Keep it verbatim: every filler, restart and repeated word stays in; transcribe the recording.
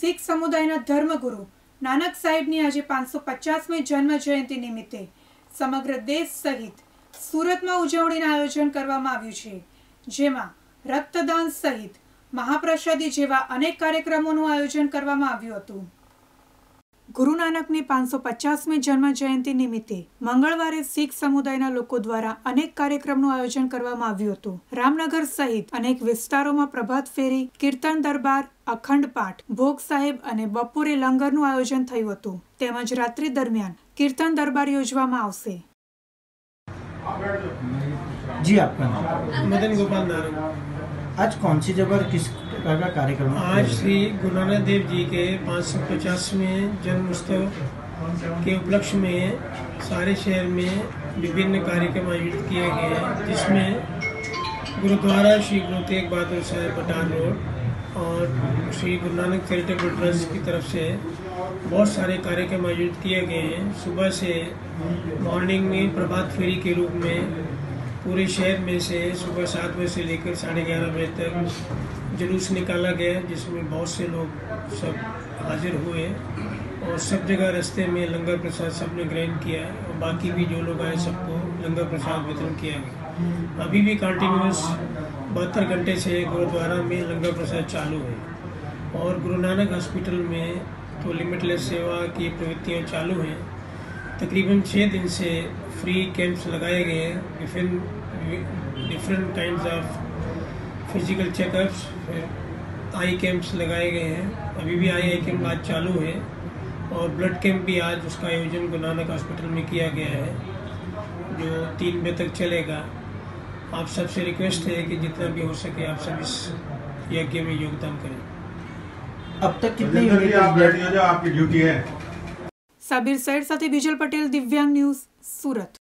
શીખ સમુદાયના ધર્મગુરુ નાનક સાહેબની આજે પાંચસો પચાસમી જન્મ જયંતિ નિમિત્તે સમગ્ર દેશ સહિત સુરતમાં ઉજવણીનું આયોજન કરવામાં આવ્યું છે, જેમાં રક્તદાન સહિત મહાપ્રસાદી જેવા અનેક કાર્યક્રમોનું આયોજન કરવામાં આવ્યું હતું। ગુરુ નાનકની પાંચસો પચાસમી જન્મ જયંતિ નિમિત્તે મંગળવારે શીખ સમુદાયના લોકો દ્વારા અનેક કાર્યક્રમનું આયોજન કરવામાં આવ્યું હતું। રામનગર સહિત અનેક વિસ્તારોમાં પ્રભાત ફેરી, કીર્તન દરબાર, અખંડ પાઠ, ભોગ સાહેબ અને બપોરે લંગરનું આયોજન થયું હતું। તેમજ રાત્રિ દરમિયાન કીર્તન દરબાર યોજવામાં આવશે। जी, आपका नाम? मदन गोपाल नारंग। आज कौन सी जगह किस प्रकार का कार्यक्रम? आज श्री गुरु नानक देव जी के पाँच सौ पचासवें जन्म उत्सव के उपलक्ष्य में सारे शहर में विभिन्न कार्यक्रम आयोजित किए गए हैं, जिसमें गुरुद्वारा श्री गुरु तेग बहादुर साहब पठान रोड और श्री गुरु नानक चैरिटेबल ट्रस्ट की तरफ से बहुत सारे कार्यक्रम आयोजित किए गए हैं। सुबह से मॉर्निंग में प्रभात फेरी के रूप में पूरे शहर में से सुबह सात बजे से लेकर साढ़े ग्यारह बजे तक जुलूस निकाला गया, जिसमें बहुत से लोग सब हाजिर हुए और सब जगह रास्ते में लंगर प्रसाद सबने ग्रहण किया और बाकी भी जो लोग आए सबको लंगर प्रसाद वितरण किया गया। अभी भी कंटिन्यूस बहत्तर घंटे से गुरुद्वारा में लंगर प्रसाद चालू है और गुरु नानक हॉस्पिटल में तो लिमिटलेस सेवा की प्रवृत्तियाँ चालू हैं। तकरीबन छः दिन से फ्री कैंप्स लगाए गए हैं, different different kinds of physical checkups, eye camps लगाए गए हैं। अभी भी आई आई कैंप आज चालू है और ब्लड कैंप भी आज उसका आयोजन गुरु नानक हॉस्पिटल में किया गया है, जो तीन बजे तक चलेगा। आप सबसे रिक्वेस्ट है कि जितना भी हो सके आप सब इस यज्ञ में योगदान करें। अब तक कितने यूनिट साबिर सैड साथे बिजल पटेल, दिव्यांग न्यूज, सूरत।